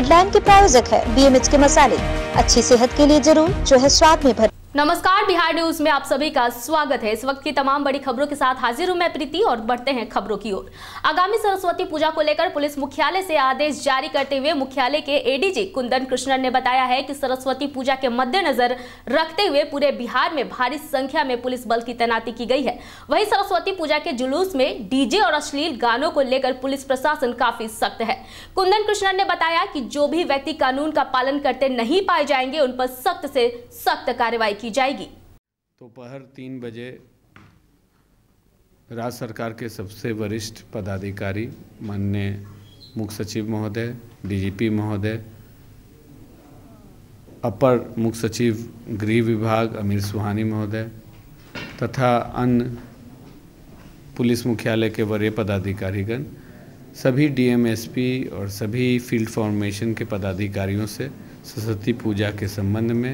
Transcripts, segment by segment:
Headline के प्रायोजक है BMH के मसाले, अच्छी सेहत के लिए जरूर, जो है स्वाद में भर। नमस्कार, बिहार न्यूज में आप सभी का स्वागत है। इस वक्त की तमाम बड़ी खबरों के साथ हाजिर हूं मैं प्रीति और बढ़ते हैं खबरों की ओर। आगामी सरस्वती पूजा को लेकर पुलिस मुख्यालय से आदेश जारी करते हुए मुख्यालय के ADG कुंदन कृष्णन ने बताया है कि सरस्वती पूजा के मद्देनजर रखते हुए पूरे बिहार में भारी संख्या में पुलिस बल की तैनाती की गई है। वहीं सरस्वती पूजा के जुलूस में DJ और अश्लील गानों को लेकर पुलिस प्रशासन काफी सख्त है। कुंदन कृष्णन ने बताया कि जो भी व्यक्ति कानून का पालन करते नहीं पाए जाएंगे उन पर सख्त से सख्त कार्रवाई की जाएगी। दोपहर 3 बजे राज्य सरकार के सबसे वरिष्ठ पदाधिकारी माननीय मुख्य सचिव महोदय, DGP महोदय, अपर मुख्य सचिव गृह विभाग अमीर सुहानी महोदय तथा अन्य पुलिस मुख्यालय के वरीय पदाधिकारीगण, सभी DMSP और सभी फील्ड फॉर्मेशन के पदाधिकारियों से सरस्वती पूजा के संबंध में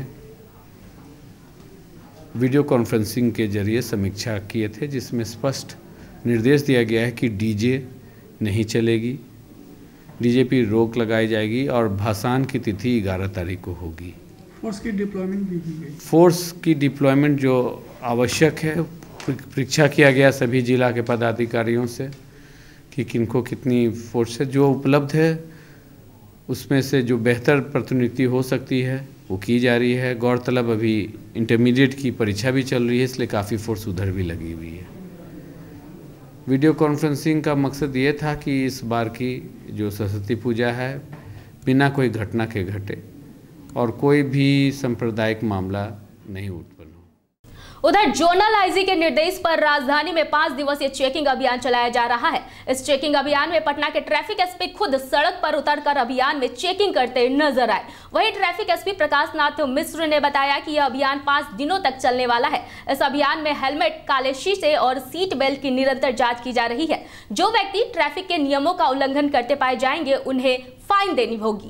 वीडियो कॉन्फ्रेंसिंग के जरिए समीक्षा किए थे, जिसमें स्पष्ट निर्देश दिया गया है कि DJ नहीं चलेगी, DJ पे रोक लगाई जाएगी और भाषान की तिथि 11 तारीख को होगी। फोर्स की डिप्लॉयमेंट भी की गई। फोर्स की डिप्लॉयमेंट जो आवश्यक है, परीक्षा किया गया सभी जिला के पदाधिकारियों से कि किनको कितनी फोर्स है, जो उपलब्ध है उसमें से जो बेहतर प्रतिनियुक्ति हो सकती है वो की जा रही है। गौरतलब अभी इंटरमीडिएट की परीक्षा भी चल रही है, इसलिए काफ़ी फोर्स उधर भी लगी हुई है। वीडियो कॉन्फ्रेंसिंग का मकसद ये था कि इस बार की जो सरस्वती पूजा है बिना कोई घटना के घटे और कोई भी सांप्रदायिक मामला नहीं उत्पन्न हो। उधर जोनल IG के निर्देश पर राजधानी में 5 दिवसीय चेकिंग अभियान चलाया जा रहा है। इस चेकिंग अभियान में पटना के ट्रैफिक SP खुद सड़क पर उतरकर अभियान में चेकिंग करते नजर आए। वहीं ट्रैफिक SP प्रकाश नाथ मिश्र ने बताया कि यह अभियान 5 दिनों तक चलने वाला है। इस अभियान में हेलमेट, काले शीशे और सीट बेल्ट की निरंतर जाँच की जा रही है। जो व्यक्ति ट्रैफिक के नियमों का उल्लंघन करते पाए जाएंगे उन्हें फाइन देनी होगी।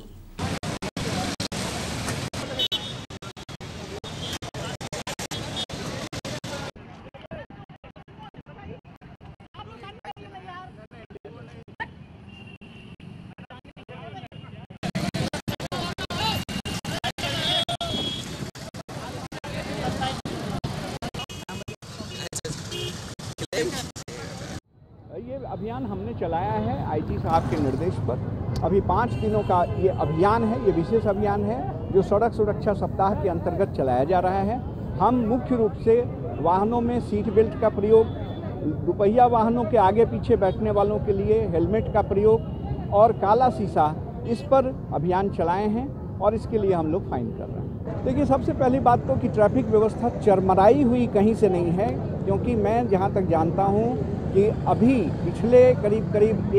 ये अभियान हमने चलाया है IG साहब के निर्देश पर। अभी 5 दिनों का ये अभियान है, ये विशेष अभियान है जो सड़क सुरक्षा सप्ताह के अंतर्गत चलाया जा रहा है। हम मुख्य रूप से वाहनों में सीट बेल्ट का प्रयोग, दुपहिया वाहनों के आगे पीछे बैठने वालों के लिए हेलमेट का प्रयोग और काला शीशा, इस पर अभियान चलाए हैं और इसके लिए हम लोग फाइन कर रहे हैं। देखिए, सबसे पहली बात तो कि ट्रैफिक व्यवस्था चरमराई हुई कहीं से नहीं है, क्योंकि मैं जहाँ तक जानता हूँ कि अभी पिछले करीब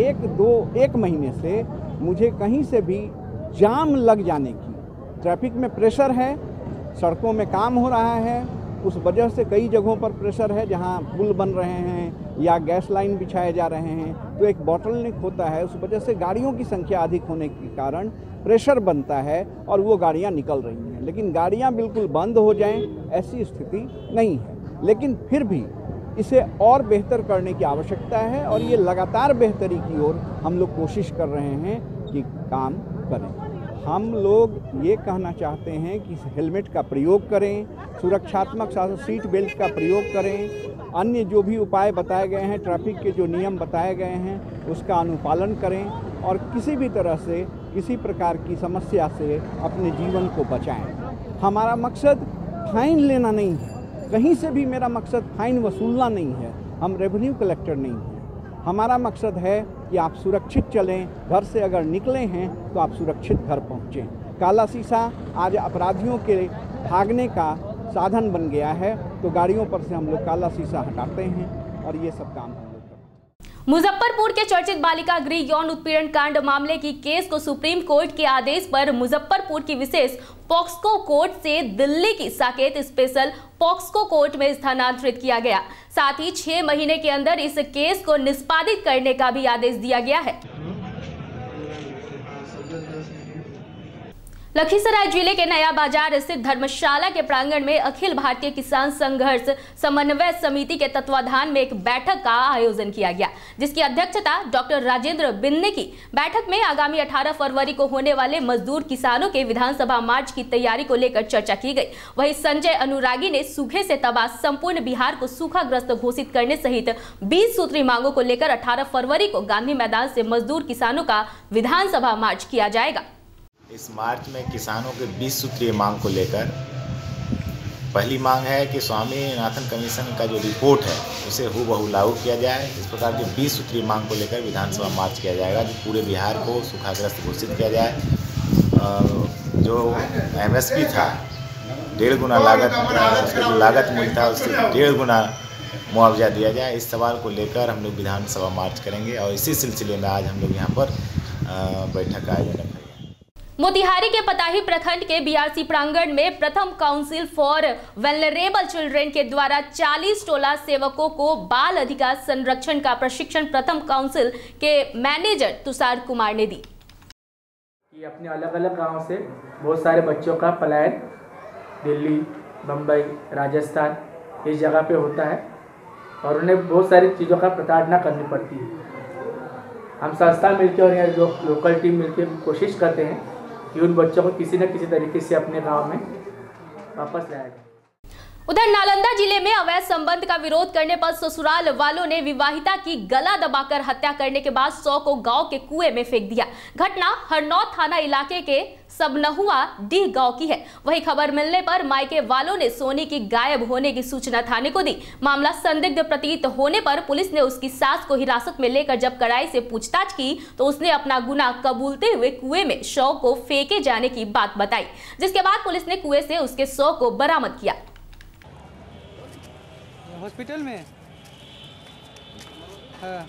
1 महीने से मुझे कहीं से भी जाम लग जाने की, ट्रैफिक में प्रेशर है, सड़कों में काम हो रहा है, उस वजह से कई जगहों पर प्रेशर है जहां पुल बन रहे हैं या गैस लाइन बिछाए जा रहे हैं, तो एक बॉटलनेक होता है। उस वजह से गाड़ियों की संख्या अधिक होने के कारण प्रेशर बनता है और वो गाड़ियां निकल रही हैं। लेकिन गाड़ियां बिल्कुल बंद हो जाएं ऐसी स्थिति नहीं है, लेकिन फिर भी इसे और बेहतर करने की आवश्यकता है और ये लगातार बेहतरी की ओर हम लोग कोशिश कर रहे हैं कि काम करें। हम लोग ये कहना चाहते हैं कि हेलमेट का प्रयोग करें, सुरक्षात्मक सीट बेल्ट का प्रयोग करें, अन्य जो भी उपाय बताए गए हैं, ट्रैफिक के जो नियम बताए गए हैं उसका अनुपालन करें और किसी भी तरह से किसी प्रकार की समस्या से अपने जीवन को बचाएं। हमारा मकसद फाइन लेना नहीं है, कहीं से भी मेरा मकसद फाइन वसूलना नहीं है, हम रेवेन्यू कलेक्टर नहीं हैं। हमारा मकसद है कि आप सुरक्षित चलें, घर से अगर निकले हैं तो आप सुरक्षित घर पहुँचें। काला शीशा आज अपराधियों के भागने का साधन बन गया है, तो गाड़ियों पर से हम लोग काला शीशा हटाते हैं और ये सब काम हम लोग करते हैं। मुजफ्फरपुर के चर्चित बालिका गृह यौन उत्पीड़न कांड मामले की केस को सुप्रीम कोर्ट के आदेश पर मुजफ्फरपुर की विशेष पॉक्सको कोर्ट से दिल्ली की साकेत स्पेशल पॉक्सको कोर्ट में स्थानांतरित किया गया। साथ ही 6 महीने के अंदर इस केस को निष्पादित करने का भी आदेश दिया गया है। लखीसराय जिले के नया बाजार स्थित धर्मशाला के प्रांगण में अखिल भारतीय किसान संघर्ष समन्वय समिति के तत्वाधान में एक बैठक का आयोजन किया गया, जिसकी अध्यक्षता डॉक्टर राजेंद्र बिंद ने की। बैठक में आगामी 18 फरवरी को होने वाले मजदूर किसानों के विधानसभा मार्च की तैयारी को लेकर चर्चा की गई। वहीं संजय अनुरागी ने सूखे से तबाह संपूर्ण बिहार को सूखाग्रस्त घोषित करने सहित 20 सूत्री मांगों को लेकर 18 फरवरी को गांधी मैदान से मजदूर किसानों का विधानसभा मार्च किया जाएगा। इस मार्च में किसानों के 20 सूत्रीय मांग को लेकर पहली मांग है कि स्वामीनाथन कमीशन का जो रिपोर्ट है उसे हूबहू लागू किया जाए। इस प्रकार की 20 सूत्रीय मांग को लेकर विधानसभा मार्च किया जाएगा, जो पूरे बिहार को सूखाग्रस्त घोषित किया जाए। जो MSP था 1.5 गुना लागत मूल्य था, उससे 1.5 गुना मुआवजा दिया जाए। इस सवाल को लेकर हम लोग विधानसभा मार्च करेंगे और इसी सिलसिले में आज हम लोग यहाँ पर बैठक का आयोजन करेंगे। मोतिहारी के पताही प्रखंड के BRC प्रांगण में प्रथम काउंसिल फॉर वेलनरेबल चिल्ड्रेन के द्वारा 40 टोला सेवकों को बाल अधिकार संरक्षण का प्रशिक्षण प्रथम काउंसिल के मैनेजर तुषार कुमार ने दी। अपने अलग अलग गांवों से बहुत सारे बच्चों का पलायन दिल्ली, बम्बई, राजस्थान इस जगह पे होता है और उन्हें बहुत सारी चीज़ों का प्रताड़ना करनी पड़ती है। हम संस्था मिलकर और यहाँ जो लोकल टीम मिलकर कोशिश करते हैं कि उन बच्चों को किसी न किसी तरीके से अपने गांव में वापस लाया जाए। उधर नालंदा जिले में अवैध संबंध का विरोध करने पर ससुराल वालों ने विवाहिता की गला दबाकर हत्या करने के बाद 100 को गांव के कुएं में फेंक दिया। घटना हरनौत थाना इलाके के सबनहुआ डीह गांव की है। वहीं खबर मिलने पर मायके वालों ने सोनी की गायब होने की सूचना थाने को दी। मामला संदिग्ध प्रतीत होने पर पुलिस ने उसकी सास को हिरासत में लेकर जब कड़ाई से पूछताछ की तो उसने अपना गुनाह कबूलते हुए कुएं में शव को फेंके जाने की बात बताई, जिसके बाद पुलिस ने कुएं से उसके शव को बरामद किया। हॉस्पिटल में हाँ।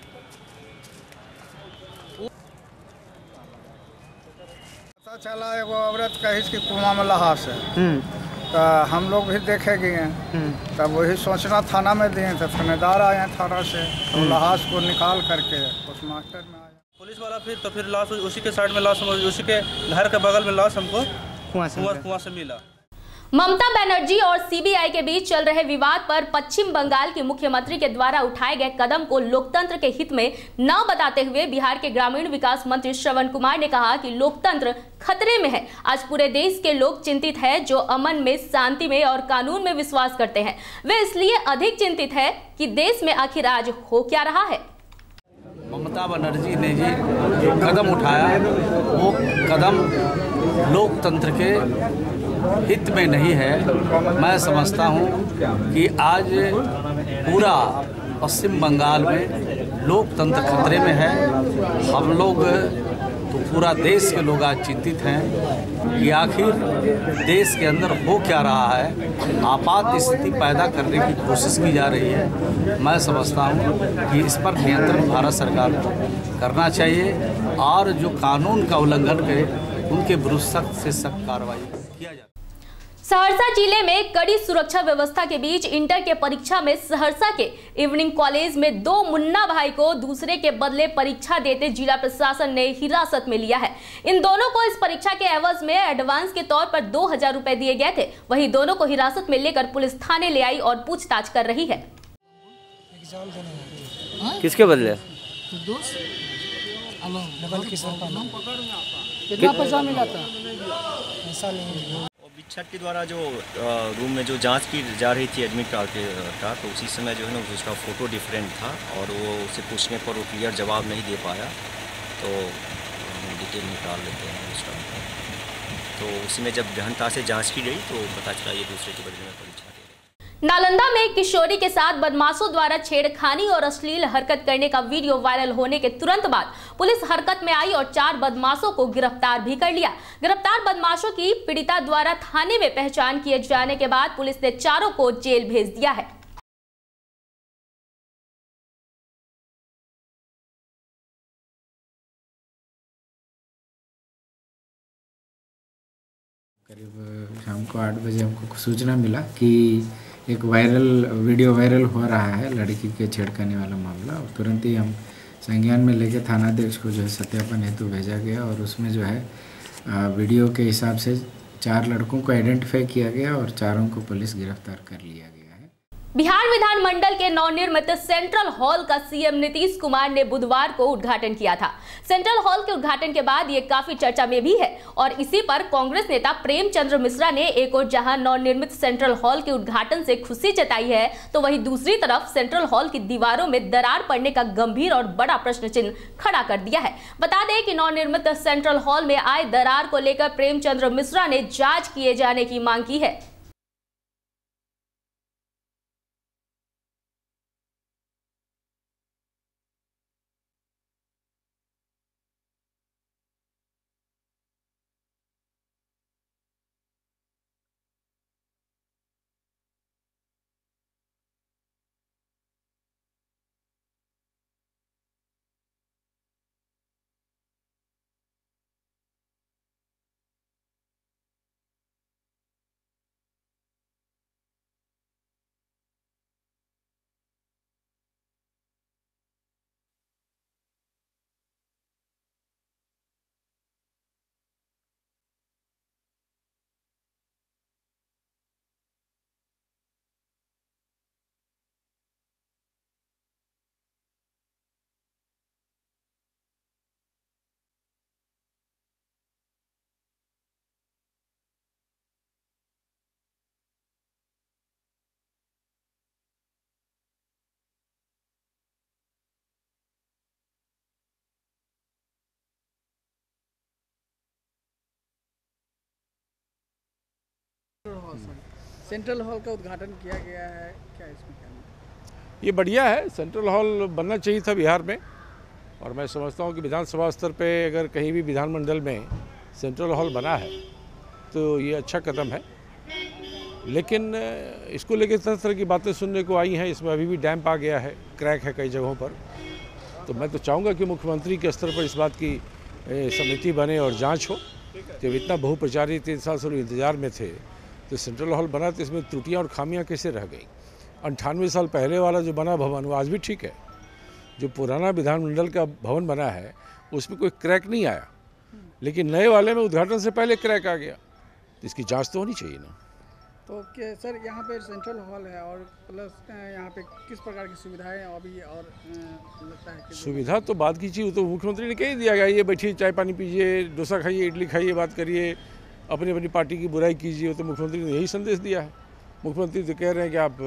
पता चला एगो औरत कही कि कुआं में लहास है, तो हम लोग भी देखे गए, तब वही सोचना थाना में दिए थे। थानेदार आए थाना से, तो लहास को निकाल करके पोस्टमास्टर में आया पुलिस वाला। फिर लाश उसी के साइड में लाश, उसी के घर के बगल में लाश हमको कुआं से मिला। ममता बनर्जी और CBI के बीच चल रहे विवाद पर पश्चिम बंगाल के मुख्यमंत्री के द्वारा उठाए गए कदम को लोकतंत्र के हित में न बताते हुए बिहार के ग्रामीण विकास मंत्री श्रवण कुमार ने कहा कि लोकतंत्र खतरे में है। आज पूरे देश के लोग चिंतित हैं, जो अमन में, शांति में और कानून में विश्वास करते हैं। वे इसलिए अधिक चिंतित है कि देश में आखिर आज हो क्या रहा है। ममता बनर्जी ने जी जो कदम उठाया, वो कदम लोकतंत्र के हित में नहीं है। मैं समझता हूँ कि आज पूरा पश्चिम बंगाल में लोकतंत्र खतरे में है। हम लोग तो पूरा देश के लोग आज चिंतित हैं कि आखिर देश के अंदर हो क्या रहा है। आपात स्थिति पैदा करने की कोशिश की जा रही है। मैं समझता हूँ कि इस पर नियंत्रण भारत सरकार को करना चाहिए और जो कानून का उल्लंघन करे उनके विरुद्ध सख्त से सख्त कार्रवाई किया जाए। सहरसा जिले में कड़ी सुरक्षा व्यवस्था के बीच इंटर के परीक्षा में सहरसा के इवनिंग कॉलेज में 2 मुन्ना भाई को दूसरे के बदले परीक्षा देते जिला प्रशासन ने हिरासत में लिया है। इन दोनों को इस परीक्षा के एवज में एडवांस के तौर पर 2000 रुपए दिए गए थे। वहीं दोनों को हिरासत में लेकर पुलिस थाने ले आई और पूछताछ कर रही है। किसके बदले? कितना पैसा मिला था? ऐसा नहीं। छठ के द्वारा जो रूम में जो जांच की जा रही थी एडमिट कार्ड का, तो उसी समय जो है ना उसका फ़ोटो डिफरेंट था और वो उससे पूछने पर वो क्लियर जवाब नहीं दे पाया, तो हम डिटेल निकाल लेते हैं उसका। तो उसी में जब गहनता से जांच की गई तो पता चला ये दूसरे के बदले में परीक्षा दे रहे। नालंदा में एक किशोरी के साथ बदमाशों द्वारा छेड़खानी और अश्लील हरकत करने का वीडियो वायरल होने के तुरंत बाद पुलिस हरकत में आई और 4 बदमाशों को गिरफ्तार भी कर लिया। गिरफ्तार बदमाशों की पीड़िता द्वारा थाने में पहचान किए जाने के बाद पुलिस ने चारों को जेल भेज दिया है। करीब शाम को 8 बजे हमको सूचना मिला कि एक वीडियो वायरल हो रहा है लड़की के छेड़खानी वाला मामला, और तुरंत ही हम संज्ञान में लेके थानाध्यक्ष को जो है सत्यापन हेतु भेजा गया और उसमें जो है वीडियो के हिसाब से 4 लड़कों को आइडेंटिफाई किया गया और चारों को पुलिस गिरफ्तार कर लिया गया है। बिहार विधानमंडल के नवनिर्मित सेंट्रल हॉल का सीएम नीतीश कुमार ने बुधवार को उद्घाटन किया था। सेंट्रल हॉल के उद्घाटन के बाद ये काफी चर्चा में भी है और इसी पर कांग्रेस नेता प्रेमचंद्र मिश्रा ने एक और जहां नवनिर्मित सेंट्रल हॉल के उद्घाटन से खुशी जताई है, तो वहीं दूसरी तरफ सेंट्रल हॉल की दीवारों में दरार पड़ने का गंभीर और बड़ा प्रश्न चिन्ह खड़ा कर दिया है। बता दें कि नवनिर्मित सेंट्रल हॉल में आए दरार को लेकर प्रेमचंद्र मिश्रा ने जांच किए जाने की मांग की है। सेंट्रल हॉल का उद्घाटन किया गया है, क्या इसमें कहना है? ये बढ़िया है। सेंट्रल हॉल बनना चाहिए था बिहार में और मैं समझता हूँ कि विधानसभा स्तर पे अगर कहीं भी विधानमंडल में सेंट्रल हॉल बना है तो ये अच्छा कदम है। लेकिन इसको लेकर तरह तरह की बातें सुनने को आई हैं। इसमें अभी भी डैम्प आ गया है, क्रैक है कई जगहों पर। तो मैं तो चाहूँगा कि मुख्यमंत्री के स्तर पर इस बात की समिति बने और जाँच हो। जब इतना बहुप्रचारित 3 साल से लोग इंतजार में थे तो सेंट्रल हॉल बना तो इसमें त्रुटियां और खामियां कैसे रह गई। 98 साल पहले वाला जो बना भवन वो आज भी ठीक है। जो पुराना विधानमंडल का भवन बना है उसमें कोई क्रैक नहीं आया, लेकिन नए वाले में उद्घाटन से पहले क्रैक आ गया। तो इसकी जांच तो होनी चाहिए ना। तो क्या सर यहाँ पे सेंट्रल हॉल है और प्लस यहाँ पे किस प्रकार की सुविधाएं अभी और लगता है कि सुविधा तो बात की चीज़ तो मुख्यमंत्री ने कह दिया गया, ये बैठिए चाय पानी पीजिए, डोसा खाइए, इडली खाइए, बात करिए, अपनी अपनी पार्टी की बुराई कीजिए। तो मुख्यमंत्री ने यही संदेश दिया है। मुख्यमंत्री तो कह रहे हैं कि आप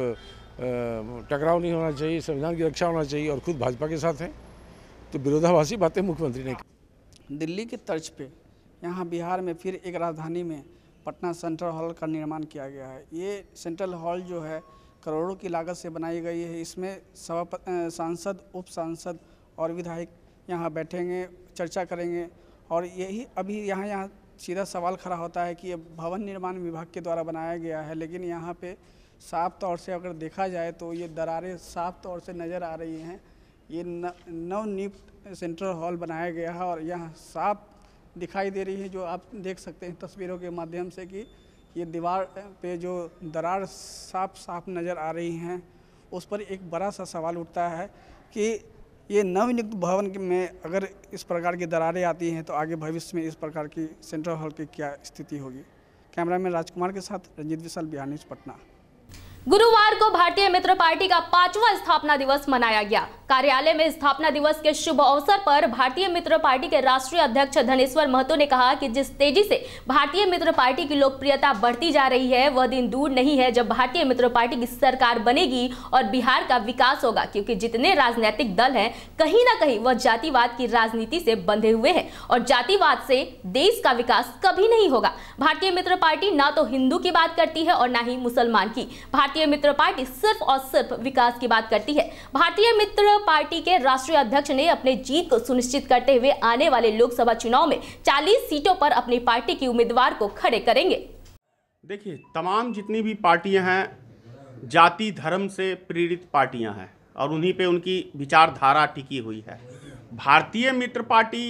टकराव नहीं होना चाहिए, संविधान की रक्षा होना चाहिए और खुद भाजपा के साथ हैं। तो विरोधाभासी बातें मुख्यमंत्री ने की। दिल्ली की तर्ज पे यहाँ बिहार में फिर एक राजधानी में पटना सेंट्रल हॉल का निर्माण किया गया है। ये सेंट्रल हॉल जो है करोड़ों की लागत से बनाई गई है। इसमें सांसद, उप सांसद और विधायक यहाँ बैठेंगे, चर्चा करेंगे। और यही अभी यहाँ सीधा सवाल खड़ा होता है कि ये भवन निर्माण विभाग के द्वारा बनाया गया है, लेकिन यहाँ पे साफ तौर से अगर देखा जाए तो ये दरारें साफ तौर से नज़र आ रही हैं। ये नवनियुक्त सेंट्रल हॉल बनाया गया है और यहाँ साफ दिखाई दे रही है, जो आप देख सकते हैं तस्वीरों के माध्यम से, कि ये दीवार पे जो दरार साफ नज़र आ रही हैं। उस पर एक बड़ा सा सवाल उठता है कि ये नवनियुक्त भवन में अगर इस प्रकार की दरारें आती हैं तो आगे भविष्य में इस प्रकार की सेंट्रल हॉल की क्या स्थिति होगी। कैमरामैन राजकुमार के साथ रंजीत विशाल, बिहार न्यूज़, पटना। गुरुवार को भारतीय मित्र पार्टी का 5वां स्थापना दिवस मनाया गया। कार्यालय में स्थापना दिवस के शुभ अवसर पर भारतीय मित्र पार्टी के राष्ट्रीय अध्यक्ष धनेश्वर महतो ने कहा कि जिस तेजी से भारतीय मित्र पार्टी की लोकप्रियता बढ़ती जा रही है वह दिन दूर नहीं है जब भारतीय मित्र पार्टी की सरकार बनेगी और बिहार का विकास होगा, क्योंकि जितने राजनीतिक दल हैं कहीं ना कहीं वह जातिवाद की राजनीति से बंधे हुए हैं और जातिवाद से देश का विकास कभी नहीं होगा। भारतीय मित्र पार्टी ना तो हिंदू की बात करती है और ना ही मुसलमान की। भारतीय मित्र पार्टी सिर्फ और सिर्फ विकास की बात करती है। भारतीय मित्र पार्टी के राष्ट्रीय अध्यक्ष ने अपने जीत को सुनिश्चित करते हुए आने वाले लोकसभा चुनाव में 40 सीटों पर अपनी पार्टी की उम्मीदवार को खड़े करेंगे। देखिए, तमाम जितनी भी पार्टियां हैं जाति धर्म से प्रेरित पार्टियां हैं और उन्हीं पे उनकी विचारधारा टिकी हुई है। भारतीय मित्र पार्टी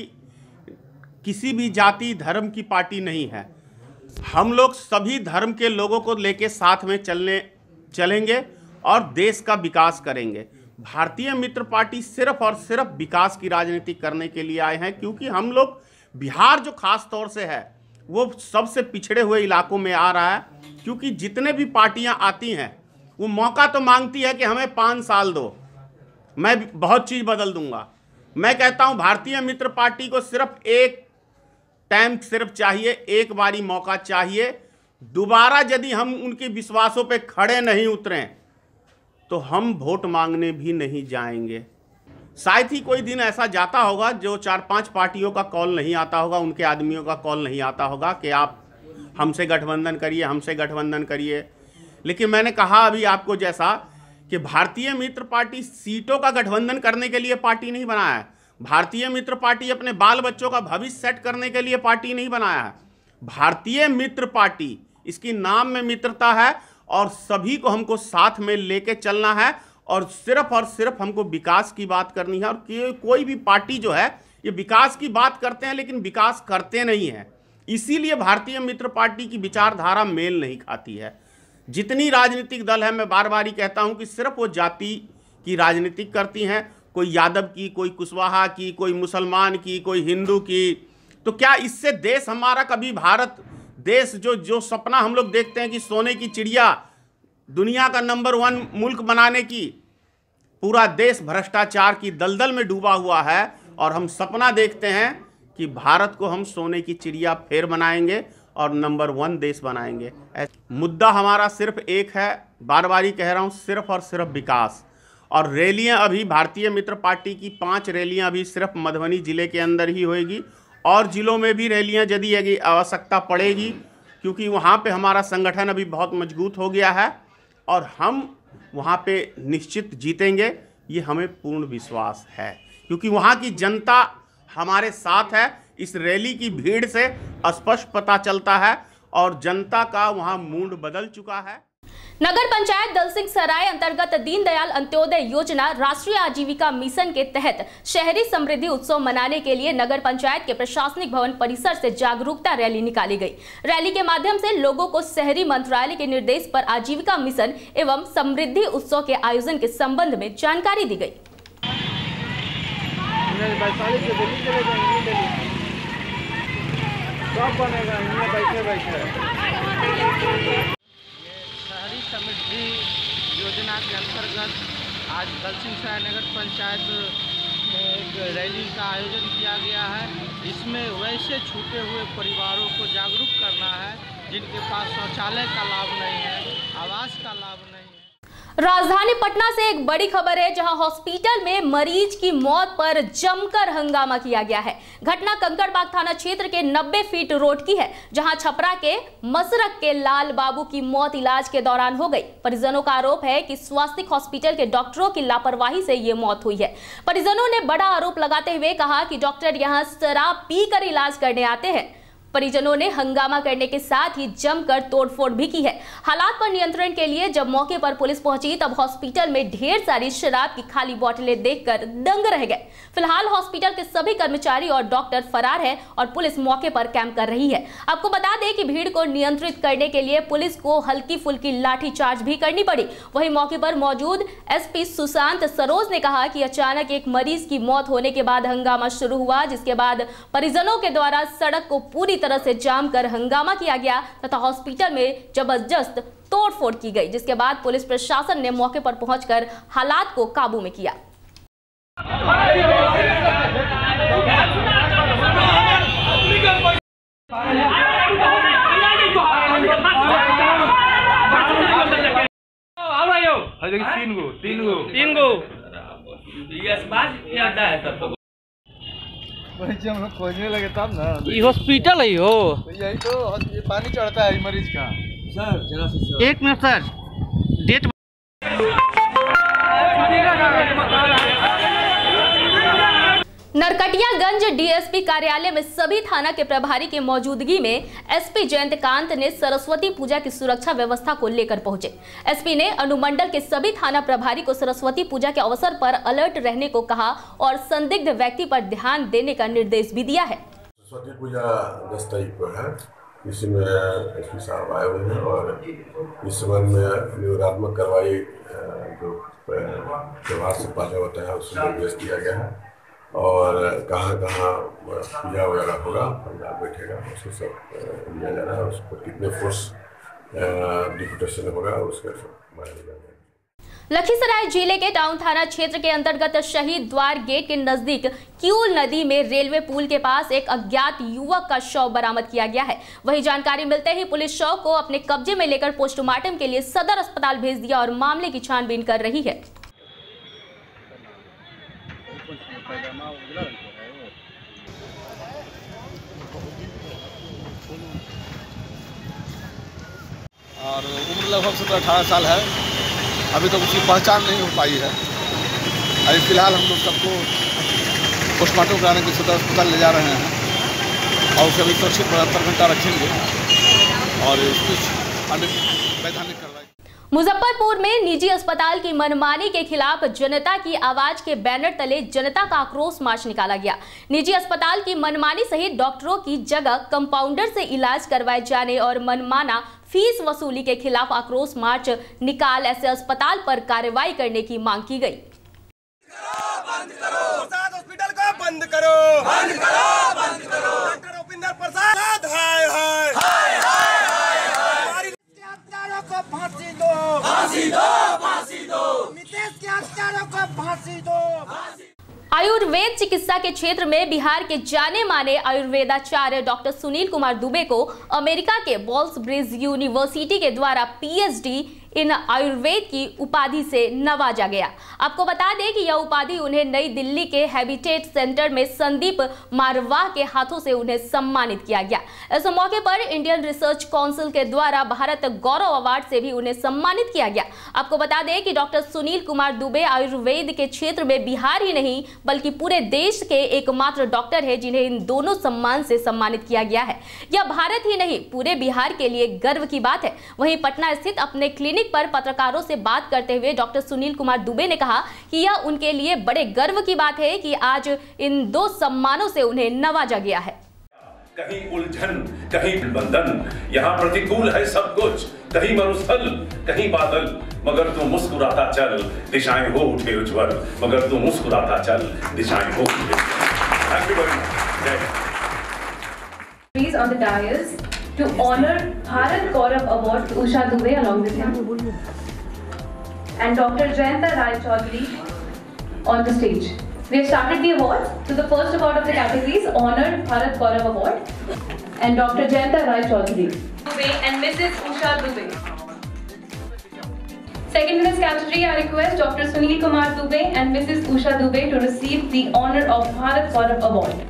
किसी भी जाति धर्म की पार्टी नहीं है। हम लोग सभी धर्म के लोगों को लेके साथ में चलेंगे और देश का विकास करेंगे। भारतीय मित्र पार्टी सिर्फ और सिर्फ विकास की राजनीति करने के लिए आए हैं, क्योंकि हम लोग बिहार जो खास तौर से है वो सबसे पिछड़े हुए इलाकों में आ रहा है, क्योंकि जितने भी पार्टियां आती हैं वो मौका तो मांगती है कि हमें 5 साल दो, मैं बहुत चीज़ बदल दूंगा। मैं कहता हूं भारतीय मित्र पार्टी को सिर्फ एक टाइम सिर्फ चाहिए, एक बारी मौका चाहिए। दोबारा यदि हम उनके विश्वासों पे खड़े नहीं उतरें तो हम वोट मांगने भी नहीं जाएंगे। शायद ही कोई दिन ऐसा जाता होगा जो 4-5 पार्टियों का कॉल नहीं आता होगा, उनके आदमियों का कॉल नहीं आता होगा कि आप हमसे गठबंधन करिए, हमसे गठबंधन करिए। लेकिन मैंने कहा अभी आपको जैसा कि भारतीय मित्र पार्टी सीटों का गठबंधन करने के लिए पार्टी नहीं बनाया है। भारतीय मित्र पार्टी अपने बाल बच्चों का भविष्य सेट करने के लिए पार्टी नहीं बनाया है। भारतीय मित्र पार्टी, इसकी नाम में मित्रता है और सभी को हमको साथ में लेके चलना है और सिर्फ हमको विकास की बात करनी है। और कोई भी पार्टी जो है ये विकास की बात करते हैं लेकिन विकास करते नहीं हैं। इसीलिए भारतीय मित्र पार्टी की विचारधारा मेल नहीं खाती है। जितनी राजनीतिक दल है, मैं बार बार ही कहता हूं कि सिर्फ वो जाति की राजनीति करती हैं, कोई यादव की, कोई कुशवाहा की, कोई मुसलमान की, कोई हिंदू की। तो क्या इससे देश हमारा कभी भारत देश जो सपना हम लोग देखते हैं कि सोने की चिड़िया, दुनिया का नंबर 1 मुल्क बनाने की, पूरा देश भ्रष्टाचार की दलदल में डूबा हुआ है और हम सपना देखते हैं कि भारत को हम सोने की चिड़िया फिर बनाएंगे और नंबर 1 देश बनाएंगे। मुद्दा हमारा सिर्फ एक है, बार बार ही कह रहा हूँ, सिर्फ और सिर्फ विकास। और रैलियां अभी भारतीय मित्र पार्टी की 5 रैलियां अभी सिर्फ मधुबनी जिले के अंदर ही होएगी और जिलों में भी रैलियां यदि आवश्यकता पड़ेगी, क्योंकि वहाँ पे हमारा संगठन अभी बहुत मजबूत हो गया है और हम वहाँ पे निश्चित जीतेंगे, ये हमें पूर्ण विश्वास है, क्योंकि वहाँ की जनता हमारे साथ है। इस रैली की भीड़ से स्पष्ट पता चलता है और जनता का वहाँ मूड बदल चुका है। नगर पंचायत दलसिंह सराय अंतर्गत दीनदयाल अंत्योदय योजना राष्ट्रीय आजीविका मिशन के तहत शहरी समृद्धि उत्सव मनाने के लिए नगर पंचायत के प्रशासनिक भवन परिसर से जागरूकता रैली निकाली गई। रैली के माध्यम से लोगों को शहरी मंत्रालय के निर्देश पर आजीविका मिशन एवं समृद्धि उत्सव के आयोजन के संबंध में जानकारी दी गई। शहरी समृद्धि योजना के अंतर्गत आज दलसिंह सराय नगर पंचायत में एक रैली का आयोजन किया गया है। इसमें वैसे छूटे हुए परिवारों को जागरूक करना है जिनके पास शौचालय का लाभ नहीं है, आवास का लाभ नहीं है। राजधानी पटना से एक बड़ी खबर है, जहां हॉस्पिटल में मरीज की मौत पर जमकर हंगामा किया गया है। घटना कंकड़बाग थाना क्षेत्र के 90 फीट रोड की है, जहां छपरा के मसरक के लाल बाबू की मौत इलाज के दौरान हो गई। परिजनों का आरोप है कि स्वास्थ्य हॉस्पिटल के डॉक्टरों की लापरवाही से ये मौत हुई है। परिजनों ने बड़ा आरोप लगाते हुए कहा कि डॉक्टर यहां शराब पीकर इलाज करने आते हैं। परिजनों ने हंगामा करने के साथ ही जमकर तोड़फोड़ भी की है। हालात पर नियंत्रण के लिए जब मौके पर पुलिस पहुंची तब हॉस्पिटल में ढेर सारी शराब की खाली बोतलें देखकर दंग रह गए। फिलहाल हॉस्पिटल के सभी कर्मचारी और डॉक्टर फरार है और पुलिस मौके पर कैंप कर रही है। आपको बता दें कि भीड़ को नियंत्रित करने के लिए पुलिस को हल्की फुल्की लाठीचार्ज भी करनी पड़ी। वहीं मौके पर मौजूद एसपी सुशांत सरोज ने कहा कि अचानक एक मरीज की मौत होने के बाद हंगामा शुरू हुआ, जिसके बाद परिजनों के द्वारा सड़क को पूरी तरह से जाम कर हंगामा किया गया तथा हॉस्पिटल में जबरदस्त तोड़फोड़ की गई, जिसके बाद पुलिस प्रशासन ने मौके पर पहुंचकर हालात को काबू में किया। तीन गो वही हम लोग खोजने लगे तब ना। ये हॉस्पिटल है हो, यही तो ये पानी चढ़ता है मरीज का। सर जरा से 1 minute sir, date Narkatiaganj DSP कार्यालय में सभी थाना के प्रभारी की मौजूदगी में एसपी जयंतकांत ने सरस्वती पूजा की सुरक्षा व्यवस्था को लेकर पहुंचे। एसपी ने अनुमंडल के सभी थाना प्रभारी को सरस्वती पूजा के अवसर पर अलर्ट रहने को कहा और संदिग्ध व्यक्ति पर ध्यान देने का निर्देश भी दिया है। सरस्वती पूजा 10 तारीख को है, इसी में एसपी साहब आए हुए हैं और इस संबंध में नियोगात्मक कार्रवाई जो व्यवहार से पालन होता है उसमें निर्देश दिया गया है और कहाँ कहाँ पूजा वगैरह होगा, पंडाल बैठेगा, उसको सब लिया जा रहा है। उस पर कितने फोर्स डिप्यूटेशन होगा उसका सब मायने जा रहा है। लखीसराय जिले के टाउन थाना क्षेत्र के अंतर्गत शहीद द्वार गेट के नजदीक क्यूल नदी में रेलवे पुल के पास एक अज्ञात युवक का शव बरामद किया गया है। वही जानकारी मिलते ही पुलिस शव को अपने कब्जे में लेकर पोस्टमार्टम के लिए सदर अस्पताल भेज दिया और मामले की छानबीन कर रही है। और उम्र लगभग 17-18 साल है। अभी तक उसकी पहचान नहीं हो पाई है। अभी फिलहाल हम लोग सबको पोस्टमार्टम कराने के लिए सदर अस्पताल ले जा रहे हैं और उसे अभी सुरक्षित 72 घंटा रखेंगे और इसकी वैधानिक कार्रवाई। मुजफ्फरपुर में निजी अस्पताल की मनमानी के खिलाफ जनता की आवाज के बैनर तले जनता का आक्रोश मार्च निकाला गया। निजी अस्पताल की मनमानी सहित डॉक्टरों की जगह कंपाउंडर से इलाज करवाए जाने और मनमाना फीस वसूली के खिलाफ आक्रोश मार्च निकाल ऐसे अस्पताल पर कार्रवाई करने की मांग की गई। बंद करो हॉस्पिटल को, बंद करो, बंद करो, बंद करो। डॉक्टर उपिंदर प्रसाद हाय हाय हाय हाय हाय। हत्यारों को फांसी दो, फांसी दो, फांसी दो। मितेश के हत्यारों को फांसी दो। आयुर्वेद चिकित्सा के क्षेत्र में बिहार के जाने माने आयुर्वेदाचार्य डॉक्टर सुनील कुमार दुबे को अमेरिका के बॉल्स ब्रिज यूनिवर्सिटी के द्वारा पीएचडी इन आयुर्वेद की उपाधि से नवाजा गया। आपको बता दें कि यह उपाधि उन्हें नई दिल्ली के हैबिटेट सेंटर में संदीप मारवाह के हाथों से उन्हें सम्मानित किया गया। इस मौके पर इंडियन रिसर्च काउंसिल के द्वारा भारत गौरव अवार्ड से भी उन्हें सम्मानित किया गया। आपको बता दें कि डॉक्टर सुनील कुमार दुबे आयुर्वेद के क्षेत्र में बिहार ही नहीं बल्कि पूरे देश के एकमात्र डॉक्टर है जिन्हें इन दोनों सम्मान से सम्मानित किया गया है। यह भारत ही नहीं पूरे बिहार के लिए गर्व की बात है। वहीं पटना स्थित अपने क्लिनिक पर पत्रकारों से बात करते हुए डॉक्टर सुनील कुमार दुबे ने कहा कि यह उनके लिए बड़े गर्व की बात है कि आज इन दो सम्मानों से उन्हें नवाजा गया है। कहीं उलझन, कहीं बंधन, यहाँ प्रतिकूल है सब कुछ, कहीं मरुस्थल, कहीं बादल, मगर तू मुस्कुराता चल, दिशाएं हो उठे उज्जवल, मगर तू मुस्कुराता चल, दिशाएं हो उठे। Thank you very much. Please on the dais to honor Bharat Gaurav Award to Usha Dubey along with him and Dr. Jayanta Rai Chaudhary on the stage. We have started the award. So the first award of the categories honored Bharat Gaurav Award and Dr. Jayanta Rai Chaudhary and Mrs. Usha Dubey. Second in this category, I request Dr. Sunil Kumar Dubey and Mrs. Usha Dubey to receive the honor of Bharat Gaurav Award.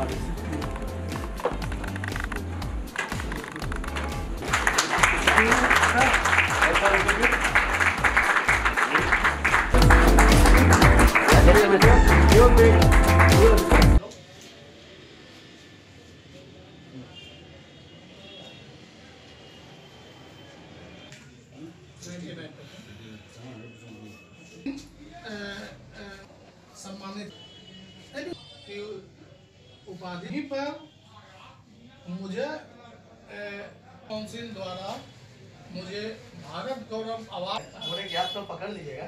सम्मानित की उपाधि पर मुझे council द्वारा मुझे भारत गौरव award पकड़ लीजिएगा।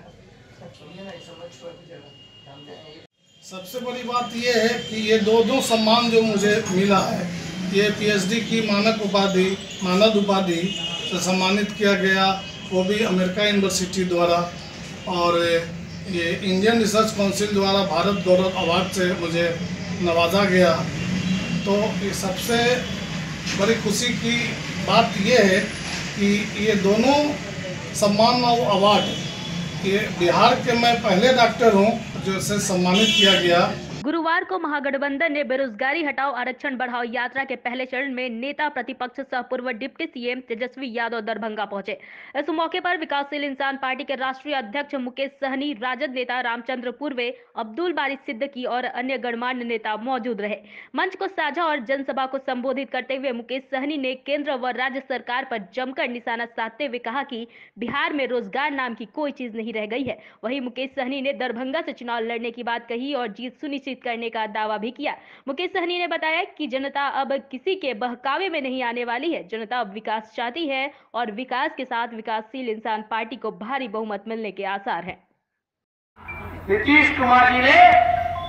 सबसे बड़ी बात यह है कि ये दो सम्मान जो मुझे मिला है, ये पीएचडी की मानद उपाधि से सम्मानित किया गया, वो भी अमेरिका यूनिवर्सिटी द्वारा, और ये इंडियन रिसर्च काउंसिल द्वारा भारत गौरव अवार्ड से मुझे नवाजा गया। तो ये सबसे बड़ी खुशी की बात ये है कि ये दोनों सम्मान और अवार्ड ये बिहार के मैं पहले डॉक्टर हूँ जो से सम्मानित किया गया। गुरुवार को महागठबंधन ने बेरोजगारी हटाओ आरक्षण बढ़ाओ यात्रा के पहले चरण में नेता प्रतिपक्ष सह पूर्व डिप्टी सीएम तेजस्वी यादव दरभंगा पहुंचे। इस मौके पर विकासशील इंसान पार्टी के राष्ट्रीय अध्यक्ष मुकेश सहनी, राजद नेता रामचंद्र पूर्वे, अब्दुल बारी सिद्दीकी और अन्य गणमान्य नेता मौजूद रहे। मंच को साझा और जनसभा को संबोधित करते हुए मुकेश सहनी ने केंद्र व राज्य सरकार पर जमकर निशाना साधते हुए कहा कि बिहार में रोजगार नाम की कोई चीज नहीं रह गई है। वहीं मुकेश सहनी ने दरभंगा से चुनाव लड़ने की बात कही और जीत सुनिश्चित करने का दावा भी किया। मुकेश सहनी ने बताया कि जनता अब किसी के बहकावे में नहीं आने वाली है। जनता अब विकास चाहती है और विकास के साथ विकासशील इंसान पार्टी को भारी बहुमत मिलने के आसार हैं। नीतीश कुमार जी ने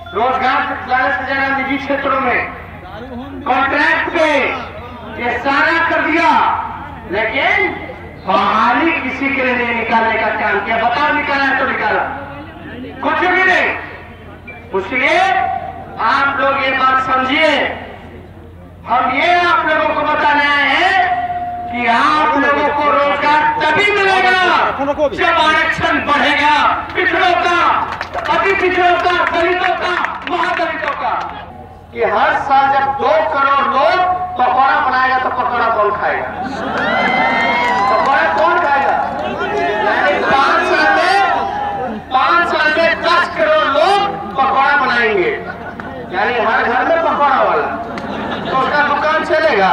रोजगार दिलाने से जगह निजी क्षेत्रों में कॉन्ट्रैक्ट पे ये सारा कर दिया, लेकिन बहाली किसी के लिए नहीं निकालने का काम किया। बताओ निकाला तो निकाला, कुछ भी नहीं। इसलिए आप लोग ये बात समझिए, हम ये आप लोगों को बताने आए हैं कि आप लोगों को रोजगार तभी मिलेगा जब आरक्षण बढ़ेगा, पिछड़ों का, अति पिछड़ों का, दलितों का, महादलितों का। कि हर साल जब 2 करोड़ लोग पकौड़ा बनाएगा तो पकौड़ा कौन खाएगा? पकौड़ा कौन खाएगा? यानी 5 साल में 10 करोड़ लोग पकौड़ा बनाएंगे, यानी हर घर में पकौड़ा वाला, तो उसका दुकान चलेगा।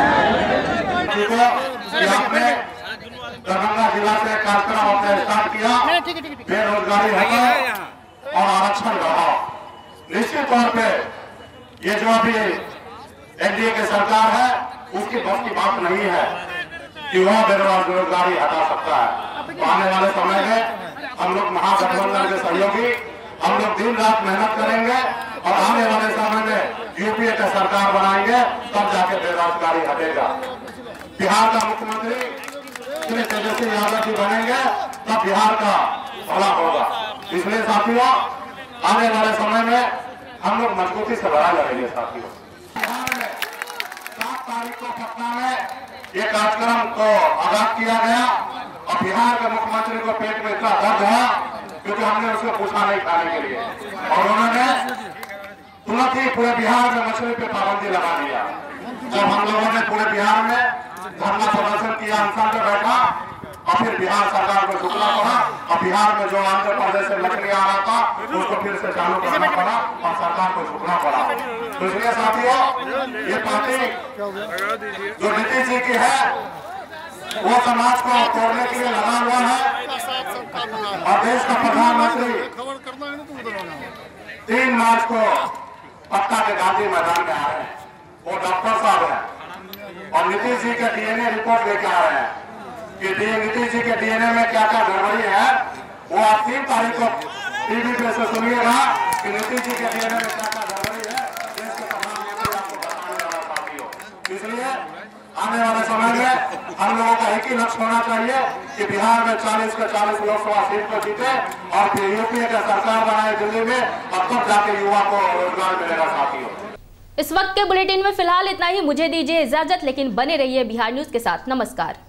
दरभंगा जिला से कार्यक्रम हमने स्टार्ट किया, बेरोजगारी हटाओ और आरक्षण बढ़ाओ। निश्चित तौर पे ये जो अभी एनडीए की सरकार है उसकी बस की बात नहीं है कि वह बेरोजगारी हटा सकता है। आने वाले समय में हम लोग महागठबंधन के सहयोगी, हम लोग दिन रात मेहनत करेंगे और आने वाले समय में यूपीए का सरकार बनाएंगे, तब जाके बेरोजगारी हटेगा। बिहार का मुख्यमंत्री श्री तेजस्वी यादव जी बनेंगे, तब बिहार का भला होगा। इसलिए साथियों, आने वाले समय में हम लोग मजबूती से लड़ाई लड़ेंगे। साथियों, बिहार में 7 तारीख को पटना में एक कार्यक्रम को आगाज किया गया और बिहार के मुख्यमंत्री को पेट में इतना दर्द है क्योंकि हमने उसको पूछा नहीं खाने के लिए, और उन्होंने तुरंत ही पूरे बिहार में मछली पे पाबंदी लगा दिया। जब हम लोगों ने पूरे बिहार में धरना प्रदर्शन किया, अनशन पे बैठा और फिर बिहार सरकार को झुकना पड़ा और बिहार में जो आंध्र प्रदेश से मछली आ रहा था उसको फिर से चालू करना पड़ा और सरकार को झुकना पड़ा। तो इसलिए साथियों, ये पार्टी जो नीतीश जी की है वो समाज को तोड़ने के लिए लगा हुआ है और देश का प्रधानमंत्री 3 मार्च को पटना के गांधी मैदान में आ रहे हैं। वो डॉक्टर साहब हैं और नीतीश जी के डीएनए रिपोर्ट लेकर आ रहे हैं कि नीतीश जी के डीएनए में क्या क्या गड़बड़ी है। वो आप 3 तारीख को टीवी पे से सुनिएगा कि नीतीश जी के डीएनए में क्या क्या गड़बड़ी है, देश के प्रधानमंत्री आपको बताने वाला साथियों। इसलिए आने वाले समय में हम लोगों का एक ही लक्ष्य होना चाहिए कि बिहार में 40 के 40 लोकसभा सीट को जीते और फिर यूपीए का सरकार बनाए दिल्ली में, और तब जाके युवा को रोजगार मिलेगा साथियों। इस वक्त के बुलेटिन में फिलहाल इतना ही। मुझे दीजिए इजाजत, लेकिन बने रहिए बिहार न्यूज के साथ। नमस्कार।